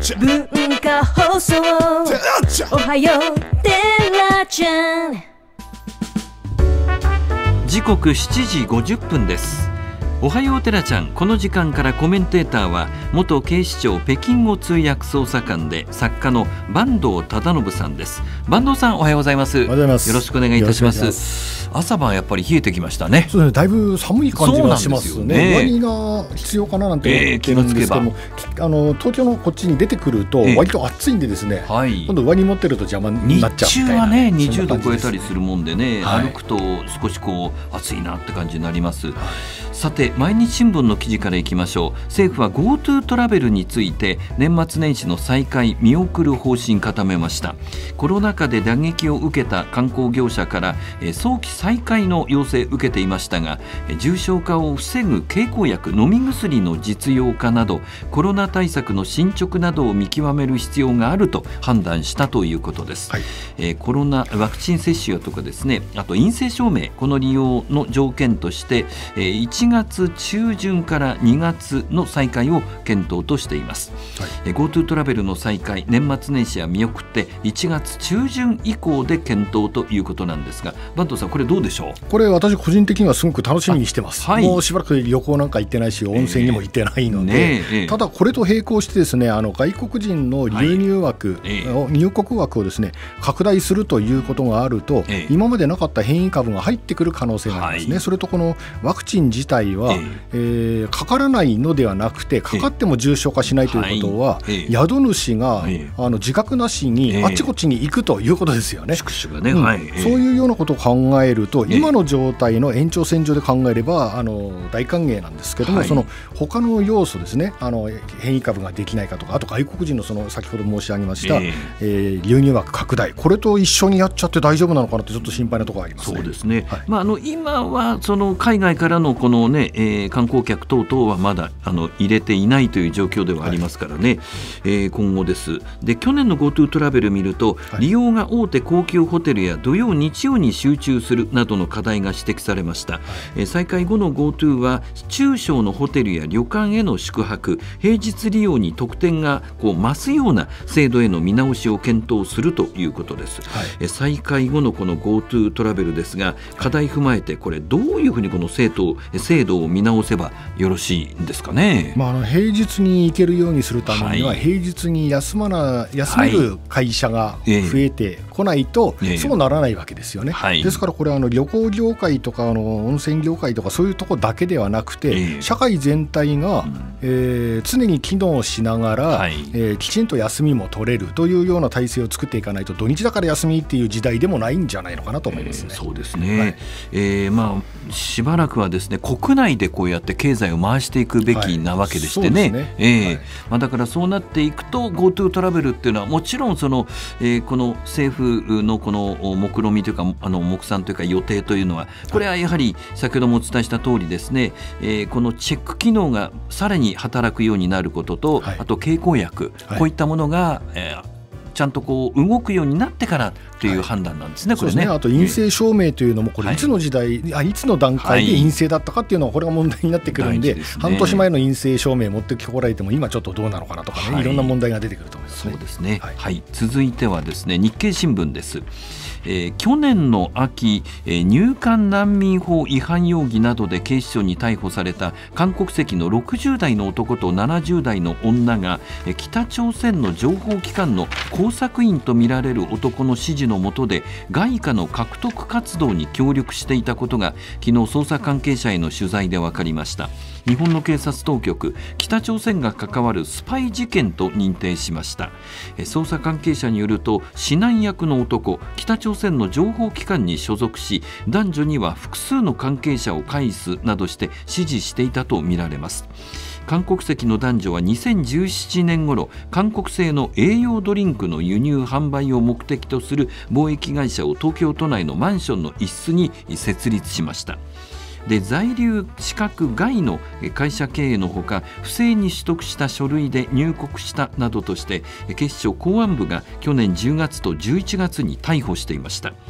文化放送おはようテラちゃん。 時刻7時50分です。おはようテラちゃん。この時間からコメンテーターは元警視庁北京語通訳捜査官で作家の坂東忠信さんです。坂東さん、おはようございます。よろしくお願いいたします。朝晩やっとやっぱり冷えてきましたね。 そうですね、だいぶ寒い感じがしますね。上着が必要かななんて思ってるんですけども、東京のこっちに出てくると割と暑いんでですね、今度上着持ってると邪魔になっちゃうみたいな。 日中はね20度超えたりするもんでね、歩くと少し暑いなって感じになります。さて、毎日新聞の記事からいきましょう。政府は GoTo トラベルについて年末年始の再開見送る方針固めました。コロナ禍で打撃を受けた観光業者から早期再開の要請を受けていましたが、重症化を防ぐ経口薬、飲み薬の実用化などコロナ対策の進捗などを見極める必要があると判断したということです。コロナワクチン接種とかですね、あと陰性証明、この利用の条件として1月中旬から2月の再開を検討としています。GoTo トラベルの再開、年末年始は見送って1月中旬以降で検討ということなんですが、坂東さん、これどうでしょう。 これ私個人的にはすごく楽しみにしてます。もうしばらく旅行なんか行ってないし、温泉にも行ってないので、ただこれと並行してですね、外国人の流入枠、入国枠をですね拡大するということがあると、今までなかった変異株が入ってくる可能性がありますね。それとこのワクチン自体は、かからないのではなくて、かかっても重症化しないということは、宿主が自覚なしにあっちこっちに行くということですよね。そういうようなことを考えると、今の状態の延長線上で考えれば大歓迎なんですけども、その他の要素ですね、変異株ができないかとか、あと外国人の先ほど申し上げました、流入枠拡大、これと一緒にやっちゃって大丈夫なのかなってちょっと心配なところがありますね。 そうですね、今はその海外からのこの、観光客等々はまだ入れていないという状況ではありますからね、今後です。で、去年の GoTo トラベル見ると、利用が大手高級ホテルや土曜日曜に集中するなどの課題が指摘されました。再開後の GoTo は中小のホテルや旅館への宿泊、平日利用に特典が増すような制度への見直しを検討するということです。再開後のこの GoTo トラベルですが、課題踏まえてこれどういうふうにこの制度を見直せばよろしいんですかね。 平日に行けるようにするためには、平日に休める会社が増えてこないと、そうならないわけですよね。ですからこれ旅行業界とか温泉業界とかそういうところだけではなくて、社会全体が、常に機能しながら、きちんと休みも取れるというような体制を作っていかないと、土日だから休みっていう時代でもないんじゃないのかなと思いますね。 そうですね、しばらくはですね、国内でこうやって経済を回していくべきなわけでしてね、だからそうなっていくと GoTo トラベルっていうのはもちろんこの政府のこの目論見というか目算というか予定というのは、これはやはり先ほどもお伝えした通りですね、このチェック機能がさらに働くようになることと、あと経口薬、こういったものが、ちゃんと動くようになってからという判断なんですね。これね。 あと陰性証明というのも、これいつの時代、いつの段階で陰性だったかっていうのは、これが問題になってくるんで、半年前の陰性証明持ってきてこられても今ちょっとどうなのかなとかね、いろんな問題が出てくると思いますね。 そうですね。続いてはですね、日経新聞です。去年の秋、入管難民法違反容疑などで警視庁に逮捕された韓国籍の60代の男と70代の女が、北朝鮮の情報機関の工作員とみられる男の指示の下で外貨の獲得活動に協力していたことが昨日捜査関係者への取材で分かりました。日本の警察当局、北朝鮮が関わるスパイ事件と認定しました。捜査関係者によると、指南役の男、北朝鮮の情報機関に所属し、男女には複数の関係者を介すなどして指示していたとみられます。韓国籍の男女は2017年頃、韓国製の栄養ドリンクの輸入販売を目的とする貿易会社を東京都内のマンションの一室に設立しました。で、在留資格外の会社経営のほか、不正に取得した書類で入国したなどとして警視庁公安部が去年10月と11月に逮捕していました。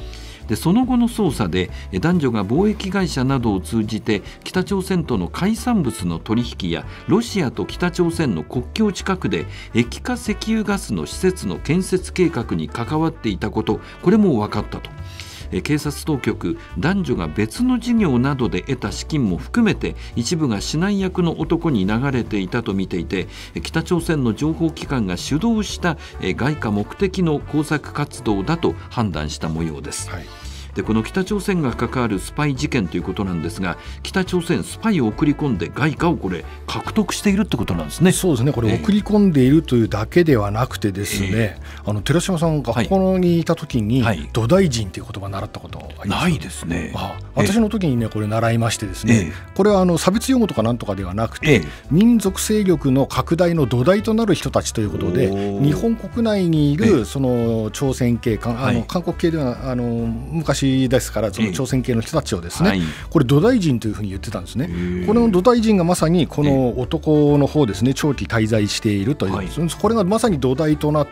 でその後の捜査で男女が貿易会社などを通じて北朝鮮との海産物の取引やロシアと北朝鮮の国境近くで液化石油ガスの施設の建設計画に関わっていたこと、これも分かったと。警察当局、男女が別の事業などで得た資金も含めて一部が指南役の男に流れていたと見ていて、北朝鮮の情報機関が主導した外貨目的の工作活動だと判断した模様です。はい。でこの北朝鮮が関わるスパイ事件ということなんですが、北朝鮮スパイを送り込んで外貨をこれ獲得しているってことなんですね。 そうですね、これ送り込んでいるというだけではなくてですね、寺島さんが学校にいた時に、土大臣という言葉を習ったことありますか？ ないですね。 私の時にねこれ習いましてですね、これは差別用語とかなんとかではなくて、民族勢力の拡大の土台となる人たちということで、日本国内にいるその朝鮮系韓国系では昔ですから、その朝鮮系の人たちをですね、これ土大臣というふうに言ってたんですね。これの土大臣がまさにこの男の方ですね、長期滞在しているという、これがまさに土台となって、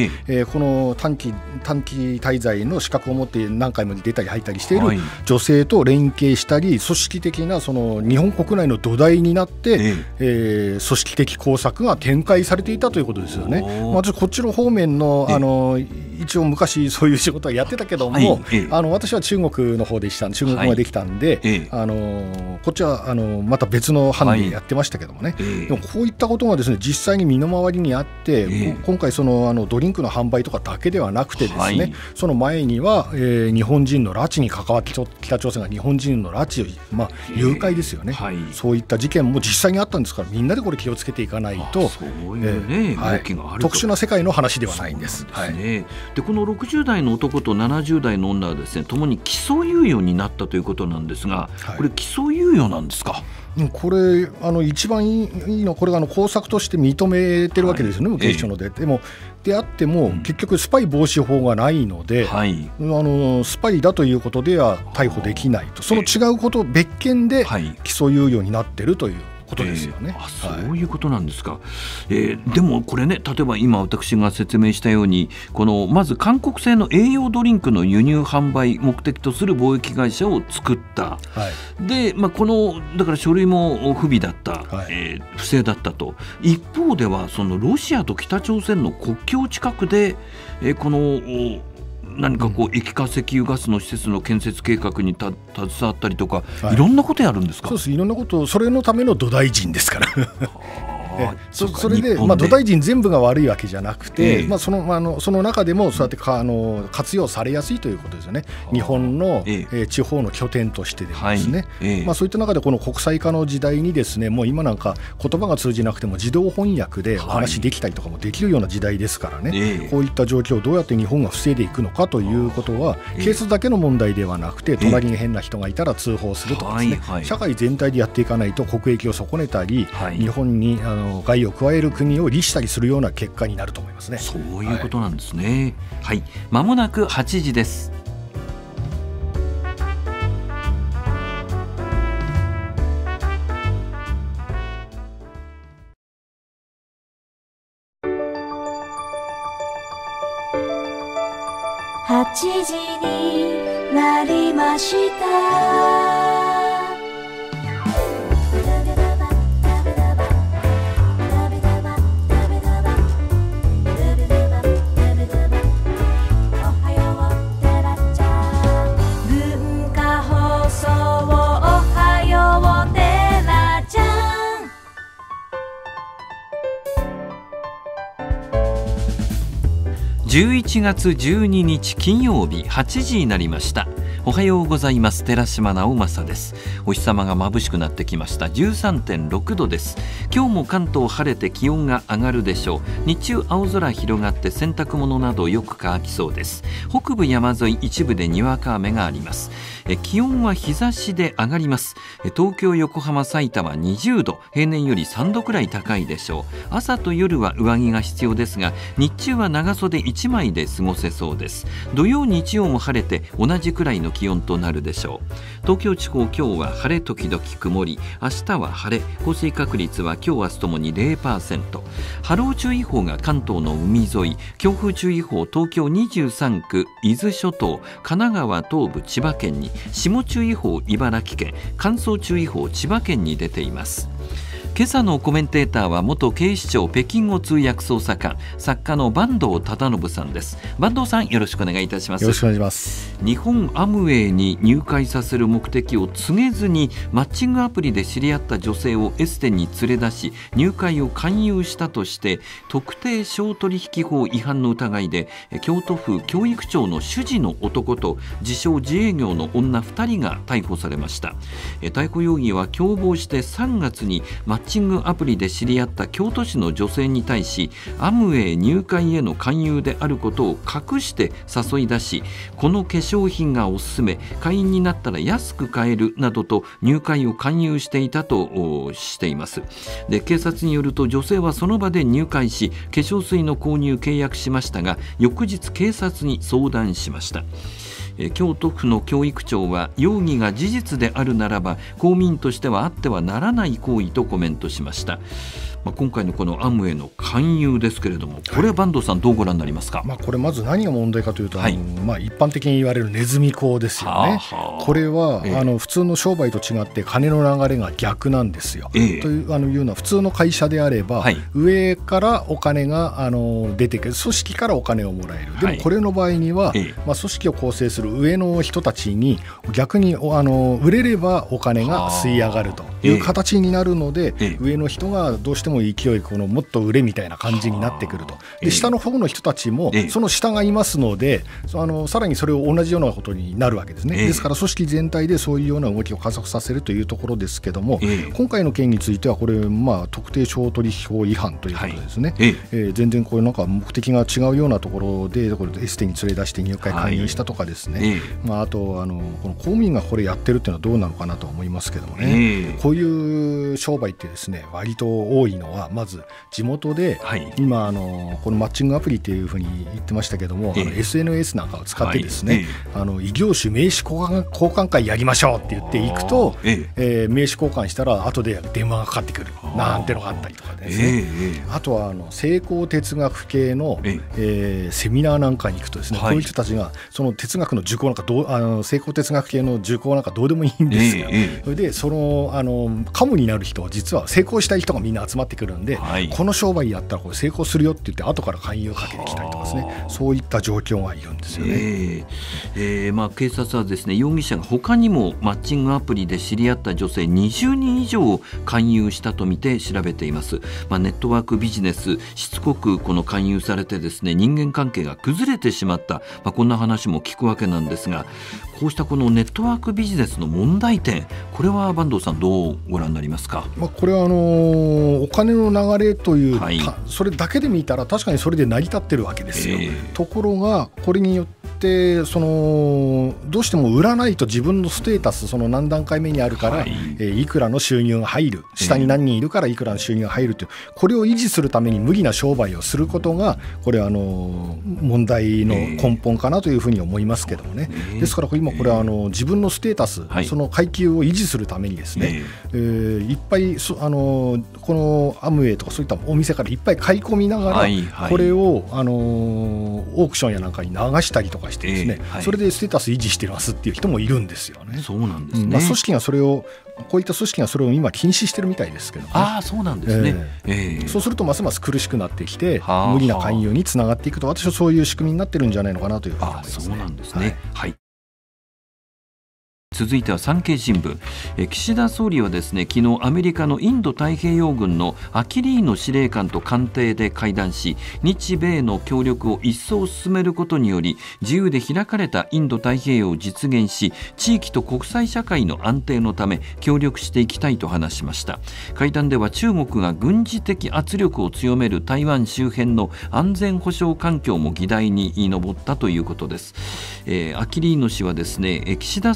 この短期滞在の資格を持って何回も出たり入ったりしている女性と連携したり、組織的なその日本国内の土台になって、組織的工作が展開されていたということですよね。私こっちの方面の一応昔そういう仕事はやってたけども、私は中国の方でした、中国語ができたんで、こっちはまた別の班でやってましたけどもね、でもこういったことがですね実際に身の回りにあって、今回そのドリンクの販売とかだけではなくてですね、その前には、日本人の拉致に関わって北朝鮮が日本人の拉致を、誘拐ですよね、そういった事件も実際にあったんですから、みんなでこれ気をつけていかないと、特殊な世界の話ではないんです。 でこの60代の男と70代の女はですね、ともに起訴猶予になったということなんですが、これ起訴猶予なんですか？ これ一番いいのは、これが工作として認めてるわけですよね、警視庁ので。であっても、結局スパイ防止法がないので、スパイだということでは逮捕できないと、その違うこと別件で起訴猶予になってるということですよね。 そういうことなんですか。でもこれね、例えば今私が説明したように、まず韓国製の栄養ドリンクの輸入販売目的とする貿易会社を作った、で、だから書類も不備だった、不正だったと。一方ではそのロシアと北朝鮮の国境近くで、何か液化石油ガスの施設の建設計画に携わったりとか、いろんなことやるんですか？ そうです、いろんなこと、それのための土大臣ですからそれで、土大臣全部が悪いわけじゃなくて、その中でもそうやって活用されやすいということですよね。日本の、地方の拠点としてですね、そういった中でこの国際化の時代にですね、もう今なんか言葉が通じなくても自動翻訳でお話できたりとかもできるような時代ですからね、こういった状況をどうやって日本が防いでいくのかということは、警察だけの問題ではなくて、隣に変な人がいたら通報するとかですね、社会全体でやっていかないと国益を損ねたり、日本に害を加える国を利したりするような結果になると思いますね。 そういうことなんですね。間もなく8時です。 8時になりました。 11月12日金曜日8時になりました。おはようございます。寺島直政です。お日様が眩しくなってきました。 13.6 度です。今日も関東晴れて気温が上がるでしょう。日中青空広がって洗濯物などよく乾きそうです。北部山沿い一部でにわか雨があります。気温は日差しで上がります。東京、横浜、埼玉20度、平年より3度くらい高いでしょう。朝と夜は上着が必要ですが、日中は長袖1枚で過ごせそうです。土曜日曜も晴れて同じくらいの気温となるでしょう。東京地方、今日は晴れ時々曇り、明日は晴れ、降水確率は今日明日ともに 0%。 波浪注意報が関東の海沿い、強風注意報東京23区、伊豆諸島、神奈川東部、千葉県に、霜注意報茨城県、乾燥注意報千葉県に出ています。今朝のコメンテーターは元警視庁北京語通訳捜査官、作家の坂東忠信さんです。坂東さん、よろしくお願いいたします。 よろしくお願いします。 日本アムウェイに入会させる目的を告げずにマッチングアプリで知り合った女性をエステに連れ出し入会を勧誘したとして特定商取引法違反の疑いで京都府教育庁の主事の男と自称自営業の女2人が逮捕されました。逮捕容疑は共謀して3月にマッチングアプリで知り合った京都市の女性に対しアムウェイ入会への勧誘であることを隠して誘い出し、この化粧品がおすすめ、会員になったら安く買えるなどと入会を勧誘していたとしています。で、警察によると女性はその場で入会し化粧水の購入契約しましたが、翌日警察に相談しました。京都府の教育庁は容疑が事実であるならば公民としてはあってはならない行為とコメントしました。今回のこのアムウェイの勧誘ですけれども、これは坂東さんどうご覧になりますか。 これまず何が問題かというと、一般的に言われるネズミ講ですよね。これは、普通の商売と違って金の流れが逆なんですよ。というのは普通の会社であれば、上からお金が出てくる、組織からお金をもらえる。でもこれの場合には、組織を構成する上の人たちに逆に売れればお金が吸い上がるという形になるので、上の人がどうしても勢いもっと売れみたいな感じになってくると。で、下の方の人たちもその下がいますので、さらにそれを同じようなことになるわけですね。ですから組織全体でそういうような動きを加速させるというところですけども、今回の件についてはこれ、特定商取引法違反ということですね。全然これなんか目的が違うようなところでこれエステに連れ出して入会勧誘したとかですね、あとこの公務員がこれやってるっていうのはどうなのかなと思いますけどもね。こういう商売ってですね、割と多いのはまず地元で、今このマッチングアプリっていうふうに言ってましたけども、SNS なんかを使ってですね、異業種名刺交換会やりましょうって言っていくと、名刺交換したら後で電話がかかってくるなんてのがあったりとかですね。あとは成功哲学系の、セミナーなんかに行くとですね、こういう人たちがその哲学の受講なんか成功哲学系の受講なんかどうでもいいんですよ。それでそのカモになる人は実は成功したい人がみんな集まってくるんで、この商売やったらこれ成功するよって言って後から勧誘をかけてきたりとかですね、そういった状況がいるんですよね。 警察はですね、容疑者が他にもマッチングアプリで知り合った女性20人以上を勧誘したとみて調べています。ネットワークビジネスしつこくこの勧誘されてですね、人間関係が崩れてしまった、こんな話も聞くわけなんですが、こうしたこのネットワークビジネスの問題点、これは坂東さんどうご覧になりますか。 これはお金の流れという、それだけで見たら確かにそれで成り立ってるわけですよ。ところがこれによってどうしても売らないと自分のステータス何段階目にあるから、いくらの収入が入る、下に何人いるからいくらの収入が入るという、これを維持するために無理な商売をすることがこれ問題の根本かなというふうに思いますけどもね。ですから今これは自分のステータス、その階級を維持するためにですね、いっぱいこのアムウェイとかそういったお店からいっぱい買い込みながら、これをオークションやなんかに流したりとかしてですね、それでステータス維持してますっていう人もいるんですよね。 そうなんですね。 組織がこういった組織がそれを今禁止してるみたいですけどね。 そうなんですね。 そうするとますます苦しくなってきて無理な勧誘につながっていくと、私はそういう仕組みになってるんじゃないのかなというふうに思いますね。 そうなんですね。続いては産経新聞。岸田総理はですね、昨日アメリカのインド太平洋軍のアキリーノ司令官と官邸で会談し、日米の協力を一層進めることにより自由で開かれたインド太平洋を実現し、地域と国際社会の安定のため協力していきたいと話しました。会談では中国が軍事的圧力を強める台湾周辺の安全保障環境も議題に上ったということです。アキリーノ氏はですね、岸田総理と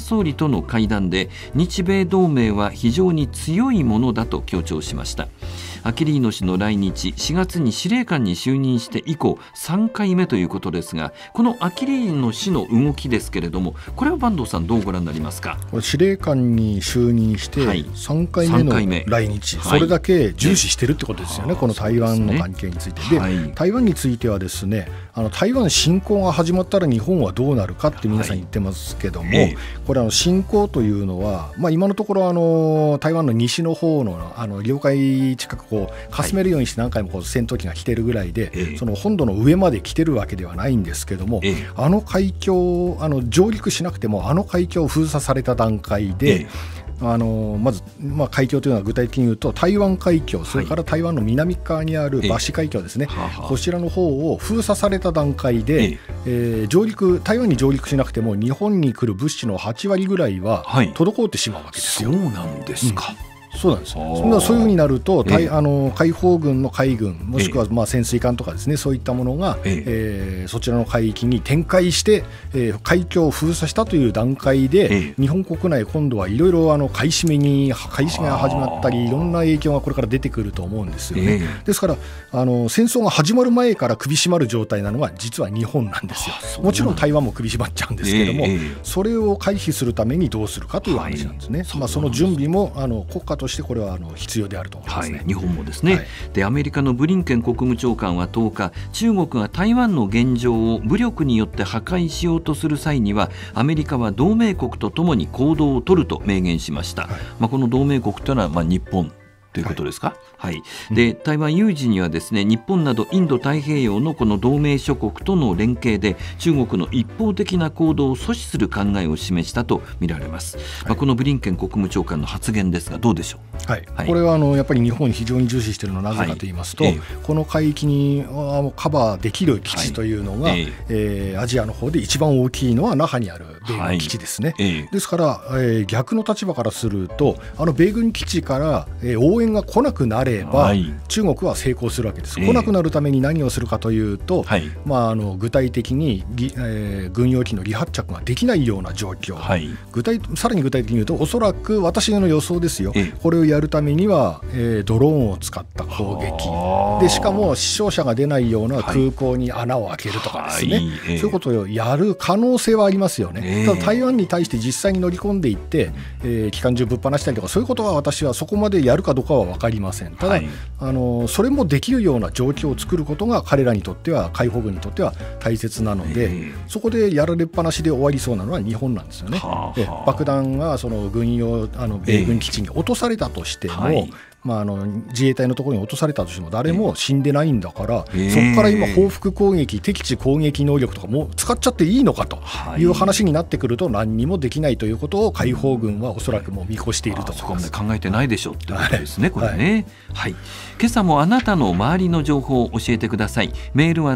の会談で日米同盟は非常に強いものだと強調しました。アキリーノ氏の来日、4月に司令官に就任して以降3回目ということですが、このアキリーノ氏の動きですけれども、これは坂東さんどうご覧になりますか。 これ司令官に就任して3回目の来日、それだけ重視してるってことですよね、この台湾の関係について。で、台湾についてはですね、台湾侵攻が始まったら日本はどうなるかって皆さん言ってますけども、これ侵攻というのは、今のところ台湾の西の方の領海近くかすめるようにして何回も戦闘機が来てるぐらいで、その本土の上まで来てるわけではないんですけども、海峡上陸しなくても海峡を封鎖された段階で、まず、海峡というのは具体的に言うと台湾海峡、それから台湾の南側にあるバシ海峡ですね、こちらの方を封鎖された段階で、台湾に上陸しなくても日本に来る物資の8割ぐらいは滞ってしまうわけですよ。 そうなんですか。 そうなんです。そういうふうになると解放軍の海軍もしくは潜水艦とかですね、そういったものが、そちらの海域に展開して、海峡を封鎖したという段階で、日本国内今度はいろいろ買い占めが始まったり、いろんな影響がこれから出てくると思うんですよね。ですから戦争が始まる前から首絞まる状態なのは実は日本なんですよ。もちろん台湾も首絞まっちゃうんですけども、それを回避するためにどうするかという話なんですね。その準備も国家としてこれは必要であると思いますね。 日本もですね。で、アメリカのブリンケン国務長官は10日、中国が台湾の現状を武力によって破壊しようとする際にはアメリカは同盟国とともに行動を取ると明言しました。この同盟国というのは日本ということですか。で、台湾有事にはですね、日本などインド太平洋のこの同盟諸国との連携で中国の一方的な行動を阻止する考えを示したとみられます。このブリンケン国務長官の発言ですがどうでしょう。 これはやっぱり日本非常に重視しているのはなぜかと言いますと、この海域にカバーできる基地というのが、アジアの方で一番大きいのは那覇にある米軍基地ですね。ですから、逆の立場からすると米軍基地から、応援が来なくなれば、中国は成功するわけです。来なくなるために何をするかというと、具体的に、軍用機の離発着ができないような状況、さらに具体的に言うと、おそらく私の予想ですよ、これをやるためには、ドローンを使った攻撃で、しかも死傷者が出ないような空港に穴を開けるとかですね、そういうことをやる可能性はありますよね。ただ台湾に対して実際に乗り込んでいって、機関銃ぶっ放したりとか、そういうことは私はそこまでやるかどうかは分かりません。ただ、それもできるような状況を作ることが彼らにとっては、解放軍にとっては大切なので、そこでやられっぱなしで終わりそうなのは日本なんですよね。で、爆弾がその軍用米軍基地に落とされたとしても、自衛隊のところに落とされたとしても誰も死んでないんだから、そこから今報復攻撃、敵地攻撃能力とかも使っちゃっていいのかという話になってくると、何にもできないということを解放軍はおそらくもう見越していると思います。 そこまで考えてないでしょうってことですね、これね。今朝もあなたの周りの情報を教えてください。メールは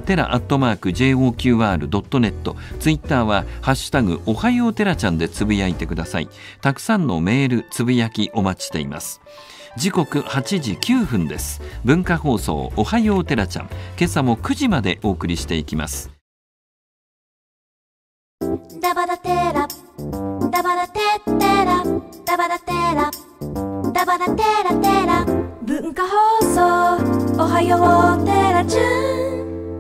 tera@joqr.net、ツイッターはハッシュタグおはようテラちゃんでつぶやいてください。たくさんのメールつぶやきお待ちしています。時刻8時9分です。文化放送おはようテラちゃん、今朝も9時までお送りしていきます。 ダバダテラダバダテテラダバダテラダバダテラテラ、文化放送おはようテラちゃん。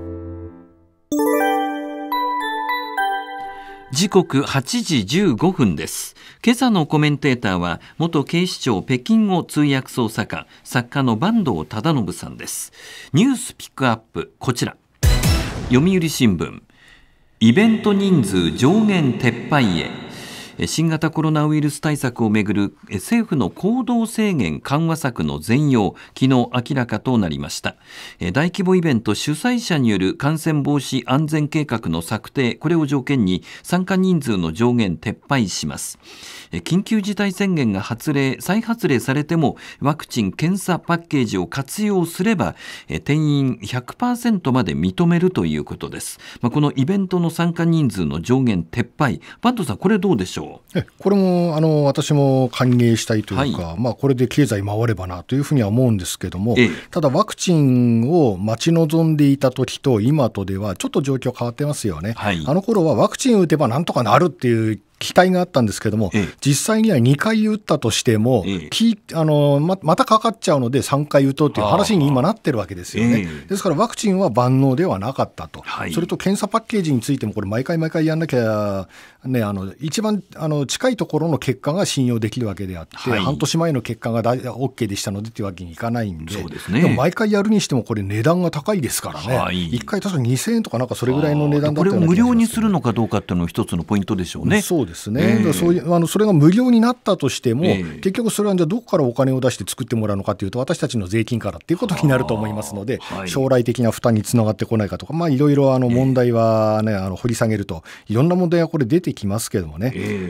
時刻8時15分です。今朝のコメンテーターは元警視庁北京語通訳捜査官、作家の坂東忠信さんです。ニュースピックアップ、こちら。読売新聞、イベント人数上限撤廃へ。新型コロナウイルス対策をめぐる政府の行動制限緩和策の全容、昨日明らかとなりました。大規模イベント主催者による感染防止安全計画の策定、これを条件に参加人数の上限撤廃します。緊急事態宣言が再発令されてもワクチン・検査パッケージを活用すれば定員 100% まで認めるということです。このイベントの参加人数の上限撤廃、坂東さん、これどうでしょう。 これも私も歓迎したいというか、これで経済回ればなというふうには思うんですけども、ただワクチンを待ち望んでいた時と今とではちょっと状況変わってますよね。あの頃はワクチン打てばなんとかなるっていう期待があったんですけども、実際には2回打ったとしても、またかかっちゃうので3回打とうという話に今なってるわけですよね。ですからワクチンは万能ではなかったと、それと検査パッケージについてもこれ毎回やんなきゃ、ね、一番近いところの結果が信用できるわけであって、半年前の結果がOK でしたのでというわけにいかないんで、でも毎回やるにしてもこれ値段が高いですからね、1回確か2000円とかなんかそれぐらいの値段だったような気がします。 これを無料にするのかどうかっていうのが一つのポイントでしょうね。 そうですね、それが無料になったとしても、結局それはじゃあどこからお金を出して作ってもらうのかというと、私たちの税金からっていうことになると思いますので、将来的な負担につながってこないかとか、いろいろ問題は、ね、掘り下げるといろんな問題がこれ出てきますけどもね、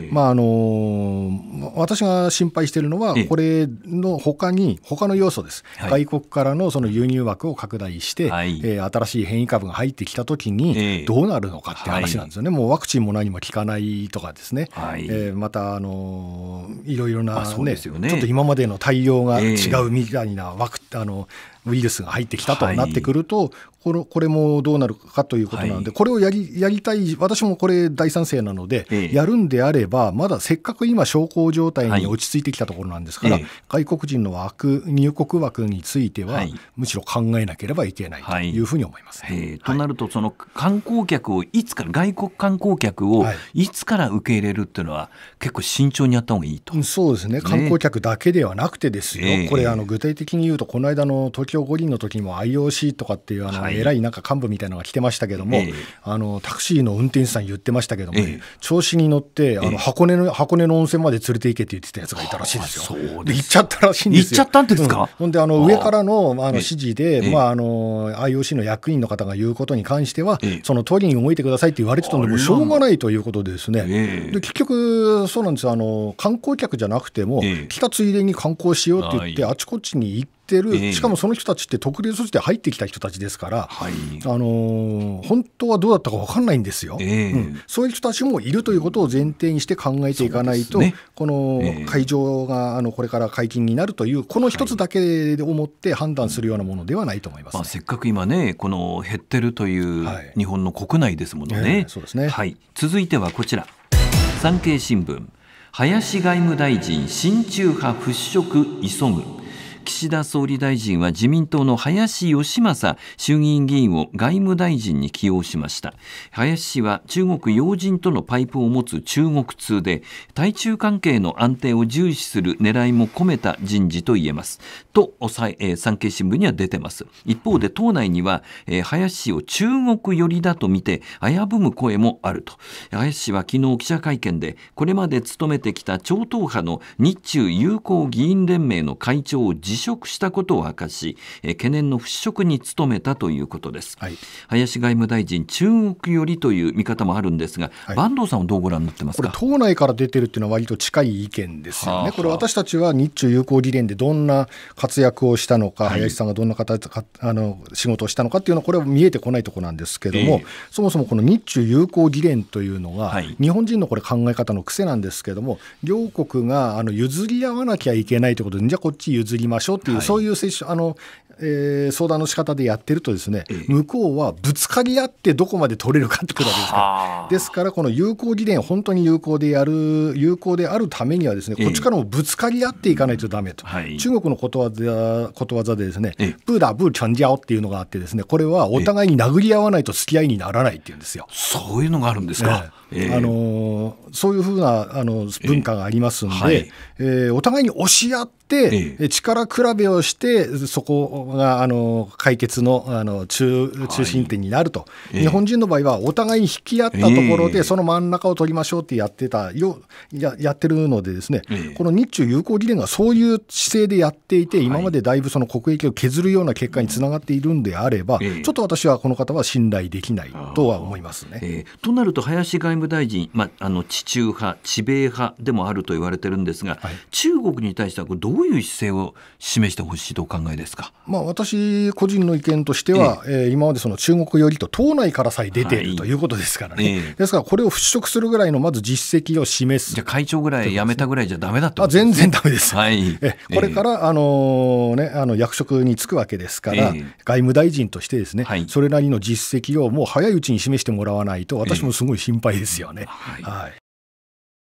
私が心配しているのはこれの他の要素です、外国からのその輸入枠を拡大して、新しい変異株が入ってきたときにどうなるのかって話なんですよね。もうワクチンも何も効かないとかですね、またいろいろな、ちょっと今までの対応が違うみたいなウイルスが入ってきたとなってくると、これもどうなるかということなので、これをやりたい、私もこれ大賛成なので、やるんであればまだせっかく今小康状態に落ち着いてきたところなんですから、外国人の入国枠については、むしろ考えなければいけないというふうに思います、 となると、その観光客を外国観光客をいつから受け入れるっていうのは結構慎重にやった方がいいと。 そうですね、観光客だけではなくてですよ、これ具体的に言うと、この間の東京五輪の時にも IOC とかっていう偉いなんか幹部みたいなのが来てましたけども、タクシーの運転手さん言ってましたけども、調子に乗って箱根の温泉まで連れて行けって言ってたやつがいたらしいですよ。で行っちゃったらしいんですよ。 行っちゃったんですか。 ほんで上からの指示で、IOC の役員の方が言うことに関しては、その通りに動いてくださいって言われてたので、もうしょうがないということでですね、で結局そうなんですよ、観光客じゃなくても、来たついでに観光しようって言ってあちこちに行ってしかもその人たちって特例措置で入ってきた人たちですから、本当はどうだったか分かんないんですよ、そういう人たちもいるということを前提にして考えていかないと、この会場がこれから解禁になるというこの一つだけで思って判断するようなものではないと思います、 せっかく今ねこの減ってるという日本の国内ですものね、 そうですね、 続いてはこちら、産経新聞、林外務大臣親中派払拭急ぐ。岸田総理大臣は自民党の林芳正衆議院議員を外務大臣に起用しました。林氏は中国要人とのパイプを持つ中国通で、対中関係の安定を重視する狙いも込めた人事と言えますと産経新聞には出てます。一方で党内には林氏を中国寄りだと見て危ぶむ声もあると。林氏は昨日記者会見で、これまで務めてきた超党派の日中友好議員連盟の会長を辞職したことを明かし、懸念の払拭に努めたということです、林外務大臣中国寄りという見方もあるんですが、坂東さんはどうご覧になってますか。 これ党内から出てるっていうのは割と近い意見ですよね。これ私たちは日中友好議連でどんな活躍をしたのか、林さんがどんな仕事をしたのかっていうのはこれは見えてこないところなんですけども、そもそもこの日中友好議連というのが、日本人のこれ考え方の癖なんですけども、両国が譲り合わなきゃいけないということで、じゃあこっち譲りましょうっていう、そういう相談の仕方でやってるとですね、向こうはぶつかり合ってどこまで取れるかってことですから、ですからこの友好議連本当に友好であるためにはですね、こっちからもぶつかり合っていかないとダメと、中国のことわざでですね、ブーダブーチャンジャオっていうのがあってですね、これはお互いに殴り合わないと付き合いにならないっていうんですよ。 そういうのがあるんですか。 そういうふうな文化がありますので、お互いに押し合って力比べをして、そこが解決の中心点になると、日本人の場合はお互いに引き合ったところでその真ん中を取りましょうってやってるのでですね、この日中友好議連がそういう姿勢でやっていて、今までだいぶその国益を削るような結果につながっているんであれば、ちょっと私はこの方は信頼できないとは思いますね。 となると林外務大臣、地中派地米派でもあると言われてるんですが、中国に対してはどういう姿勢を示してほしいとお考えですか。 私個人の意見としては、今までその中国寄りと党内からさえ出ているということですからね、ですからこれを払拭するぐらいのまず実績を示す。 じゃあ会長ぐらい辞めたぐらいじゃダメだってことですね。全然ダメです、これから、役職に就くわけですから、外務大臣としてですね、それなりの実績をもう早いうちに示してもらわないと、私もすごい心配ですよね。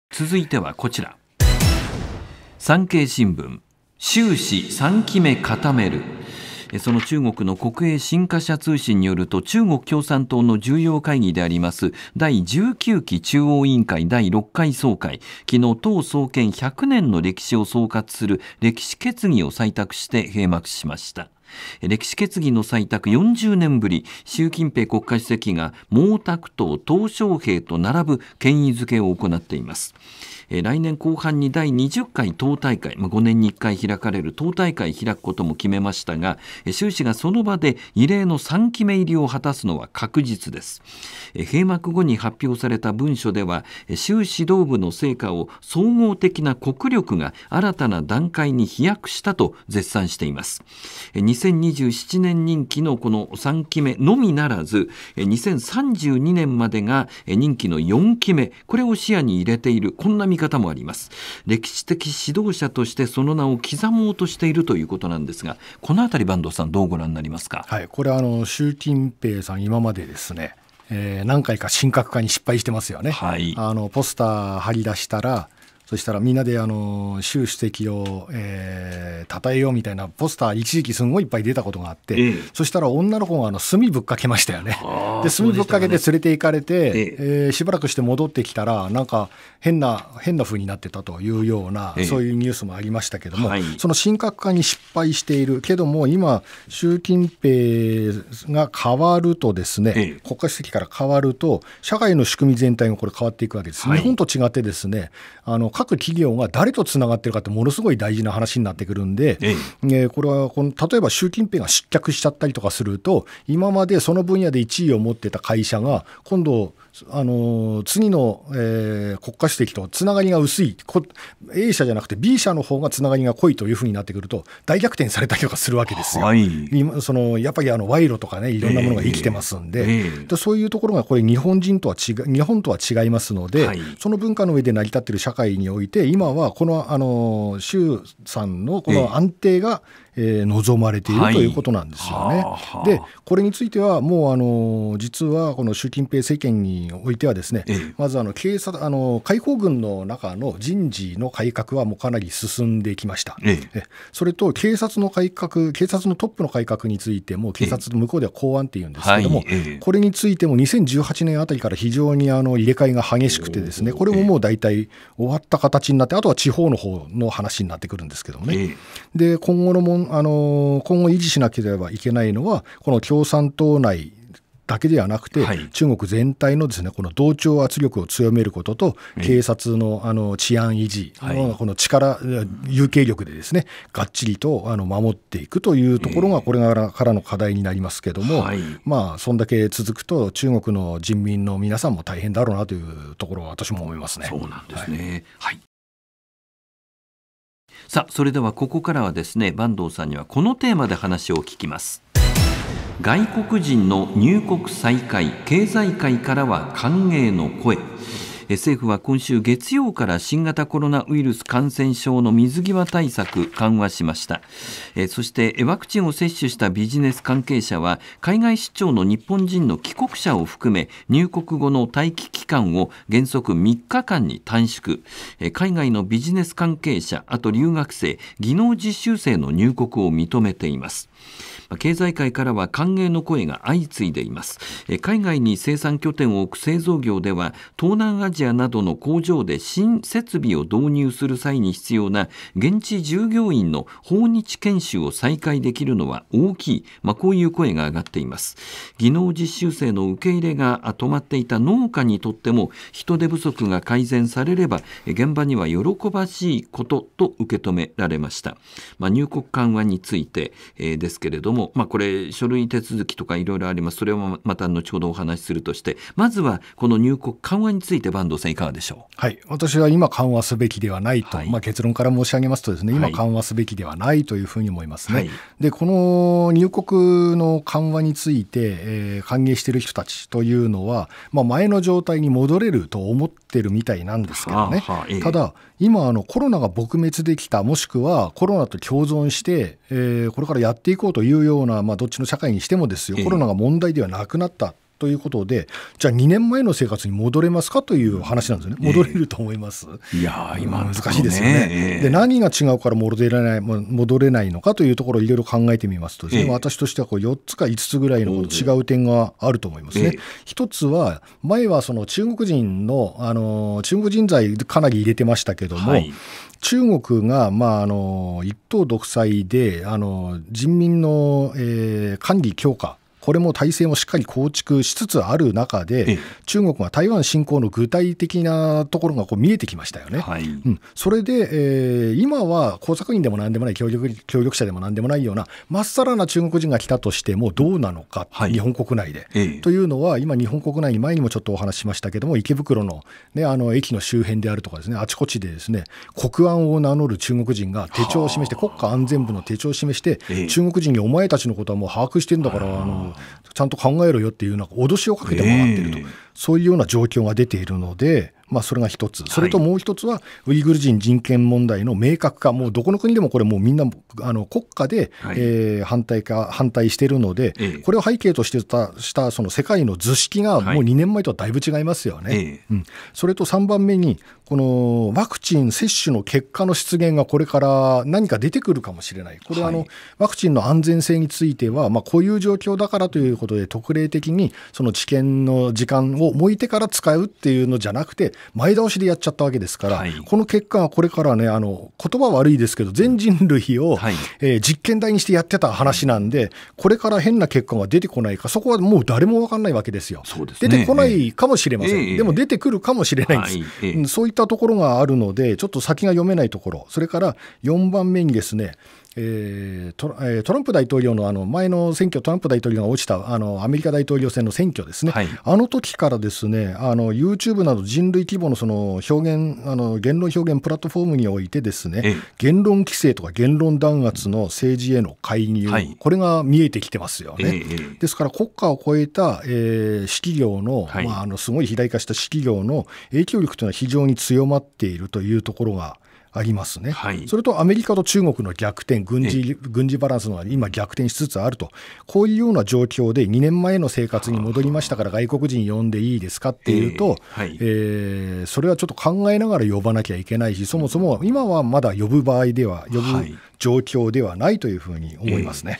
続いてはこちら、産経新聞、習氏3期目固める。その中国の国営新華社通信によると、中国共産党の重要会議であります第19期中央委員会第6回総会、昨日党創建100年の歴史を総括する歴史決議を採択して閉幕しました。歴史決議の採択40年ぶり、習近平国家主席が毛沢東、鄧小平と並ぶ権威づけを行っています。来年後半に第20回党大会、5年に1回開かれる党大会開くことも決めましたが、習氏がその場で異例の3期目入りを果たすのは確実です。閉幕後に発表された文書では、習指導部の成果を総合的な国力が新たな段階に飛躍したと絶賛しています。2027年任期のこの3期目のみならず、2032年までが任期の4期目、これを視野に入れている、こんな見方もあります。歴史的指導者としてその名を刻もうとしているということなんですが、このあたり坂東さんどうご覧になりますか。 はい、これは習近平さん今までですね、何回か神格化に失敗してますよね。はい、ポスター貼り出したら、そしたらみんなで習主席を称えようみたいなポスター一時期すごいいっぱい出たことがあって、そしたら女の子が炭ぶっかけましたよね。で炭ぶっかけて連れて行かれて、しばらくして戻ってきたらなんか変な風になってたというような、そういうニュースもありましたけども、その神格化に失敗しているけども、今習近平が変わるとですね、国家主席から変わると社会の仕組み全体がこれ変わっていくわけです。日本と違ってですね、各企業が誰とつながっているかってものすごい大事な話になってくるんで、これは例えば習近平が失脚しちゃったりとかすると、今までその分野で1位を持ってた会社が今度次の、国家主席とつながりが薄い A 社じゃなくて B 社の方がつながりが濃いというふうになってくると大逆転されたりとかするわけですよ。やっぱり賄賂とかね、いろんなものが生きてますんで、そういうところがこれ日本とは違いますので、その文化の上で成り立っている社会において今はこの習さんのこの安定が望まれているということなんですよね。でこれについてはもう実はこの習近平政権においてはですね、まず解放軍の中の人事の改革はもうかなり進んできました。それと警察のトップの改革についても、警察の向こうでは公安っていうんですけれども、これについても2018年あたりから非常に入れ替えが激しくてですね、これももう大体終わった形になって、あとは地方の方の話になってくるんですけどもね。で今後維持しなければいけないのは、この共産党内だけではなくて、中国全体のですね、この同調圧力を強めることと、警察の治安維持のこの有形力でですね、がっちりと守っていくというところがこれからの課題になりますけども、そんだけ続くと中国の人民の皆さんも大変だろうなというところは私も思いますね。 そうなんですね。さあ、それではここからはですね、坂東さんにはこのテーマで話を聞きます。外国人の入国再開、経済界からは歓迎の声。政府は今週月曜から新型コロナウイルス感染症の水際対策緩和しました。そしてワクチンを接種したビジネス関係者は海外出張の日本人の帰国者を含め入国後の待機期間を原則3日間に短縮。海外のビジネス関係者、あと留学生、技能実習生の入国を認めています。経済界からは歓迎の声が相次いでいます。海外に生産拠点を置く製造業では、東南アジアなどの工場で新設備を導入する際に必要な現地従業員の訪日研修を再開できるのは大きい、こういう声が上がっています。技能実習生の受け入れが止まっていた農家にとっても、人手不足が改善されれば現場には喜ばしいことと受け止められました。入国緩和について、ですけれども、これ書類手続きとかいろいろあります。それはまた後ほどお話しするとして、まずはこの入国緩和について坂東さんいかがでしょう。私は今緩和すべきではないと、結論から申し上げますとですね、今緩和すべきではないというふうに思いますね。でこの入国の緩和について、歓迎している人たちというのは、前の状態に戻れると思ってるみたいなんですけどね。ただ今コロナが撲滅できた、もしくはコロナと共存して、これからやっていこうというような、どっちの社会にしてもですよ、コロナが問題ではなくなったということで、じゃあ2年前の生活に戻れますかという話なんですよね。戻れると思います？ いや今難しいですよね。で何が違うから戻れないのかというところをいろいろ考えてみますとですね、私としては4つか5つぐらいの違う点があると思いますね。一つは、前はその中国人の、中国人材かなり入れてましたけども、中国が、一党独裁で人民の、管理強化、これも体制もしっかり構築しつつある中で、中国が台湾侵攻の具体的なところが見えてきましたよね。それで、今は工作員でも何でもない、協力者でも何でもないようなまっさらな中国人が来たとしてもどうなのか、日本国内で、というのは、今日本国内に前にもちょっとお話ししましたけども、池袋の、駅の周辺であるとかですね、あちこちでですね、国安を名乗る中国人が手帳を示して、国家安全部の手帳を示して、中国人にお前たちのことはもう把握してるんだからちゃんと考えろよっていう脅しをかけてもらっていると、そういうような状況が出ているので、それが一つ。それともう一つは、ウイグル人人権問題の明確化、もうどこの国でもこれもうみんな国家で、反対しているので、これを背景としてしたその世界の図式がもう2年前とはだいぶ違いますよね。それと3番目に、このワクチン接種の結果の出現がこれから何か出てくるかもしれない。これはワクチンの安全性については、こういう状況だからということで特例的にその治験の時間を置いてから使うっていうのじゃなくて、前倒しでやっちゃったわけですから、この結果はこれからね、言葉悪いですけど全人類を、実験台にしてやってた話なんで、これから変な結果が出てこないか、そこはもう誰も分かんないわけですよ。出てこないかもしれません。でも出てくるかもしれないんです。そういったところがあるので、ちょっと先が読めないところ。それから4番目にですね、トランプ大統領の前の選挙、トランプ大統領が落ちたアメリカ大統領選の選挙ですね、あの時からですね、YouTube など人類規模のその言論表現プラットフォームにおいてですね、言論規制とか言論弾圧の政治への介入、これが見えてきてますよね。ですから国家を超えた、私企業の、すごい肥大化した私企業の影響力というのは非常に強まっているというところがありますね。それとアメリカと中国の逆転、軍事バランスの今逆転しつつあると、こういうような状況で2年前の生活に戻りましたから外国人呼んでいいですかっていうと、それはちょっと考えながら呼ばなきゃいけないし、そもそも今はまだ呼ぶ状況ではないというふうに思いますね。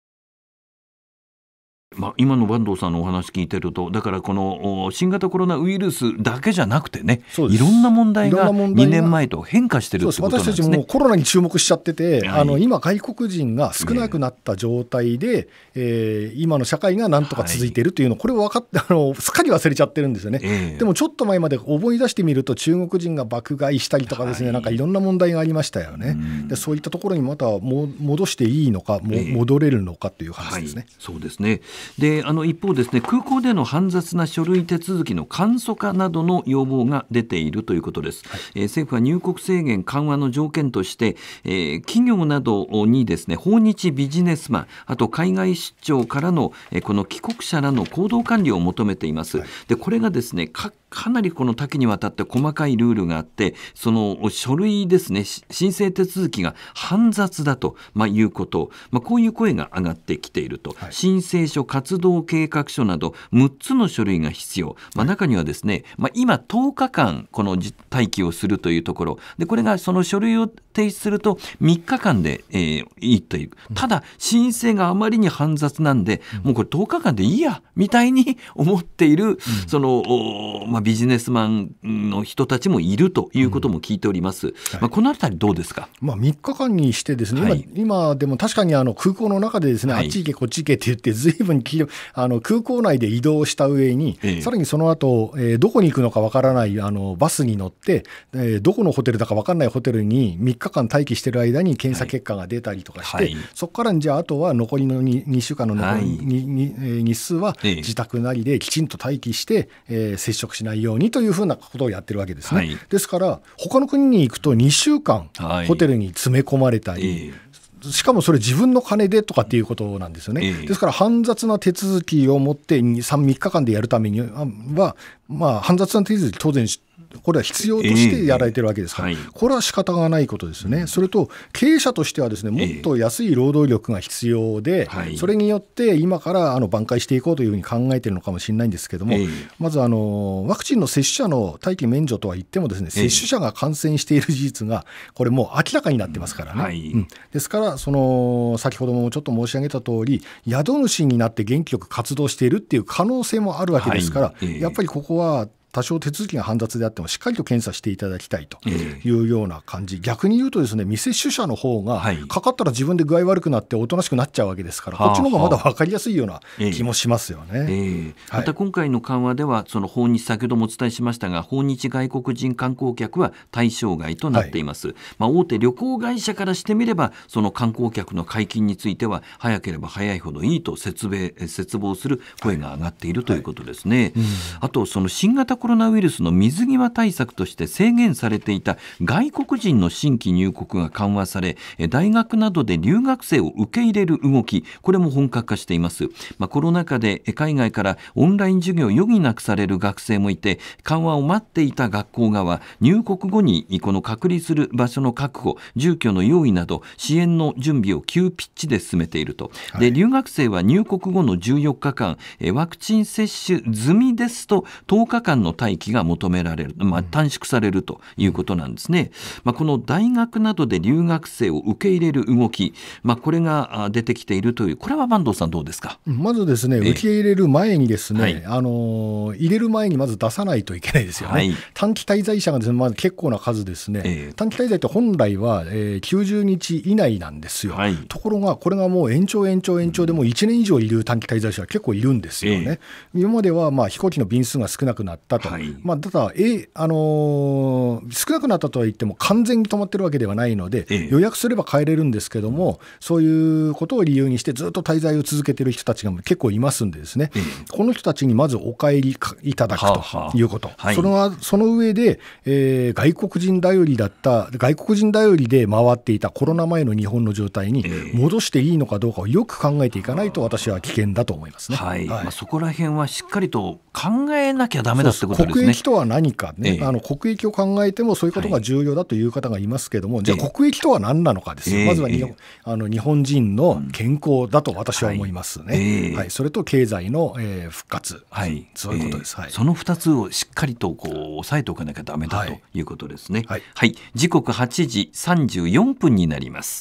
今の坂東さんのお話聞いてると、だからこの新型コロナウイルスだけじゃなくてね、いろんな問題が2年前と変化してるってことなんですね。 私たちもコロナに注目しちゃってて、今外国人が少なくなった状態で、今の社会がなんとか続いているというのを、これを分かってすっかり忘れちゃってるんですよね。でもちょっと前まで思い出してみると、中国人が爆買いしたりとかですね、なんかいろんな問題がありましたよね。でそういったところにまた戻していいのか、戻れるのかという話ですね。 そうですね。で一方ですね、空港での煩雑な書類手続きの簡素化などの要望が出ているということです。政府は入国制限緩和の条件として、企業などにですね、訪日ビジネスマン、あと海外出張からのこの帰国者らの行動管理を求めています。でこれがですね、かなりこの多岐にわたって細かいルールがあって、その書類ですね、申請手続きが煩雑だということ、こういう声が上がってきていると。申請書、活動計画書など6つの書類が必要。中にはですね、今10日間この待機をするというところで、これがその書類を提出すると3日間で、いいという。ただ申請があまりに煩雑なんで、もうこれ10日間でいいやみたいに思っている、そのビジネスマンの人たちもいるということも聞いております。このあたりどうですか。 3日間にしてですね、今でも確かに空港の中でですね、あっち行けこっち行けって言って随分空港内で移動した上に、さらにその後、どこに行くのかわからないバスに乗って、どこのホテルだかわからないホテルに3日間待機している間に検査結果が出たりとかして、そこからじゃああとは残りの 2週間の残り日数は自宅なりできちんと待機して、接触しないようにというふうなことをやってるわけですね。ですから他の国に行くと2週間ホテルに詰め込まれたり、しかもそれ自分の金でとかっていうことなんですよね。ですから煩雑な手続きを持って3日間でやるためには煩雑な手続き当然これは必要としてやられてるわけですから、これは仕方がないことですね。それと経営者としてはですね、もっと安い労働力が必要で、それによって今から挽回していこうというふうに考えているのかもしれないんですけども、まずワクチンの接種者の待機免除とは言ってもですね、接種者が感染している事実がこれもう明らかになってますからね、ですから先ほどもちょっと申し上げた通り、宿主になって元気よく活動しているっていう可能性もあるわけですから、やっぱりここは多少手続きが煩雑であってもしっかりと検査していただきたいというような感じ、逆に言うとですね、未接種者の方がかかったら自分で具合悪くなっておとなしくなっちゃうわけですから、こっちの方がまだ分かりやすいような気もしますよね。 また今回の緩和ではその訪日、先ほどもお伝えしましたが、訪日外国人観光客は対象外となっています、大手旅行会社からしてみればその観光客の解禁については早ければ早いほどいいと切望する声が上がっているということですね。あとその新型コロナウイルスの水際対策として制限されていた外国人の新規入国が緩和され、大学などで留学生を受け入れる動き、これも本格化しています。コロナ禍で海外からオンライン授業を余儀なくされる学生もいて、緩和を待っていた学校側、入国後にこの隔離する場所の確保、住居の用意など支援の準備を急ピッチで進めていると。で、留学生は入国後の14日間ワクチン接種済みですと10日間の待機が求められる、短縮されるということなんですね。この大学などで留学生を受け入れる動き、これが出てきているという、これは坂東さんどうですか。 まずですね、受け入れる前にですね、入れる前にまず出さないといけないですよね。短期滞在者がですね、結構な数ですね。短期滞在って本来は90日以内なんですよ。ところがこれがもう延長でもう1年以上いる短期滞在者は結構いるんですよね。今までは飛行機の便数が少なくなったと、ただ少なくなったとは言っても完全に止まってるわけではないので、予約すれば帰れるんですけども、そういうことを理由にしてずっと滞在を続けている人たちが結構いますんでですね、この人たちにまずお帰りいただくということ、その上で、外国人頼りで回っていたコロナ前の日本の状態に戻していいのかどうかをよく考えていかないと私は危険だと思いますね。 そこら辺はしっかりと考えなきゃダメだってことですね。 国益とは何かね、国益を考えてもそういうことが重要だという方がいますけども、じゃあ国益とは何なのかですよ。まずは日本人の健康だと私は思いますね。それと経済の復活、そういうことです。 その2つをしっかりと押さえておかなきゃダメだということですね。時刻8時34分になります。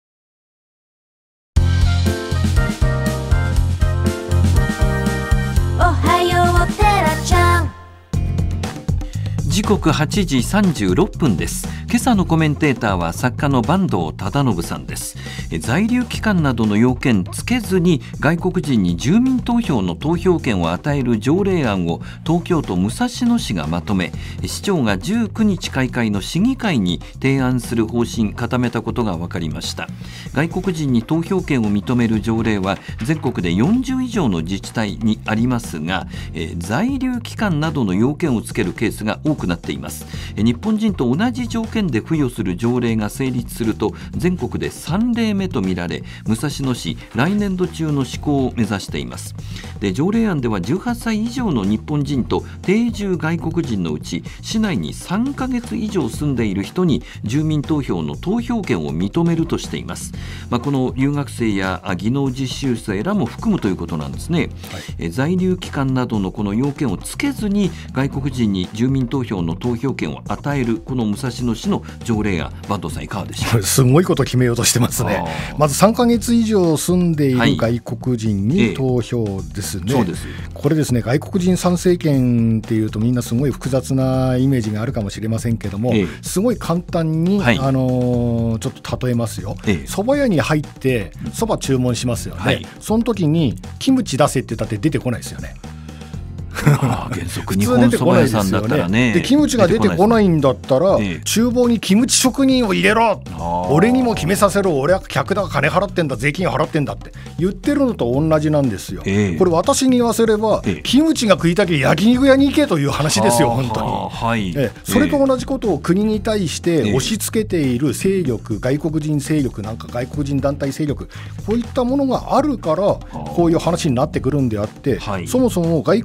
おはようテラちゃん。 時刻8時36分です。今朝のコメンテーターは作家の坂東忠信さんです。在留期間などの要件つけずに外国人に住民投票の投票権を与える条例案を東京都武蔵野市がまとめ、市長が19日開会の市議会に提案する方針固めたことが分かりました。外国人に投票権を認める条例は全国で40以上の自治体にありますが、在留期間などの要件をつけるケースが多くなっています。日本人と同じ条件で付与する条例が成立すると全国で3例目とみられ、武蔵野市来年度中の施行を目指しています。で、条例案では18歳以上の日本人と定住外国人のうち市内に3ヶ月以上住んでいる人に住民投票の投票権を認めるとしています。この留学生や技能実習生らも含むということなんですね。在留期間などのこの要件をつけずに外国人に住民投票の投票権を与えるこの武蔵野市の条例案、坂東さんいかがでしょうか。 すごいこと決めようとしてますね。まず3ヶ月以上住んでいる外国人に投票ですね。 そうです。 これですね、外国人参政権っていうとみんなすごい複雑なイメージがあるかもしれませんけども、すごい簡単に、ちょっと例えますよ。蕎麦屋に入って蕎麦注文しますよね。その時にキムチ出せって言ったって出てこないですよね。 原則日本蕎麦屋さんだったらね。 でキムチが出てこないんだったら、厨房にキムチ職人を入れろ、俺にも決めさせろ、俺は客だ、金払ってんだ、税金払ってんだって言ってるのと同じなんですよ。これ私に言わせれば、キムチが食いたけ焼肉屋に行けという話ですよ、本当に。それと同じことを国に対して押し付けている勢力、外国人勢力なんか外国人団体勢力、こういったものがあるからこういう話になってくるんであって、そもそも外国人が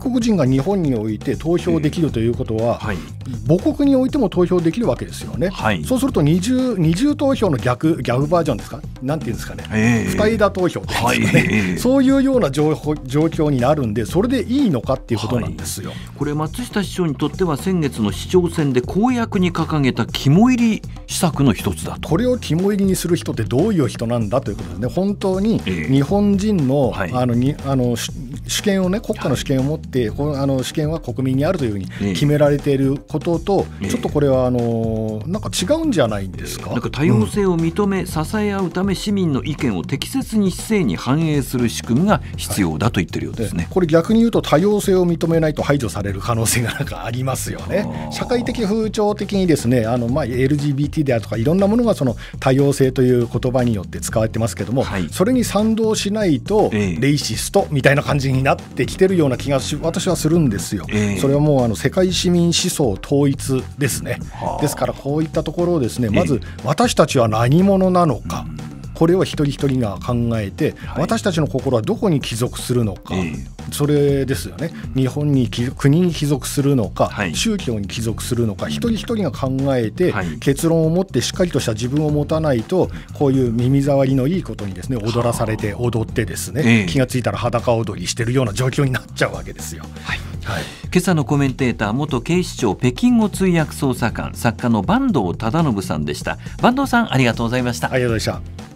日本において投票できるということは、母国においても投票できるわけですよね。そうすると二重投票の逆バージョンですか、なんていうんですかね、二枝投票ですかね、そういうような状況になるんで、それでいいのかっていうことなんですよ。 これ松下市長にとっては先月の市長選で公約に掲げた肝入り施策の一つだと。 これを肝入りにする人ってどういう人なんだということですね。本当に日本人の、主権をね、国家の主権を持って、主権は国民にあるというふうに決められていることと、ちょっとこれはなんか違うんじゃないんですか。 なんか多様性を認め、支え合うため市民の意見を適切に市政に反映する仕組みが必要だと言ってるようですね。 これ逆に言うと多様性を認めないと排除される可能性がなんかありますよね。社会的風潮的にですね、LGBT であるとかいろんなものがその多様性という言葉によって使われてますけども、それに賛同しないとレイシストみたいな感じになってきてるような気が私はするんですよ。それはもう世界市民思想統一ですね。ですからこういったところをですね、まず私たちは何者なのか、これを一人一人が考えて、私たちの心はどこに帰属するのか、それですよね。日本に国に帰属するのか、宗教に帰属するのか、一人一人が考えて、結論を持ってしっかりとした自分を持たないと、こういう耳障りのいいことにですね、踊らされて踊ってですね、気がついたら裸踊りしてるような状況になっちゃうわけですよ。 今朝のコメンテーター、元警視庁北京語通訳捜査官、作家の坂東忠信さんでした。坂東さん、ありがとうございました。 ありがとうございました。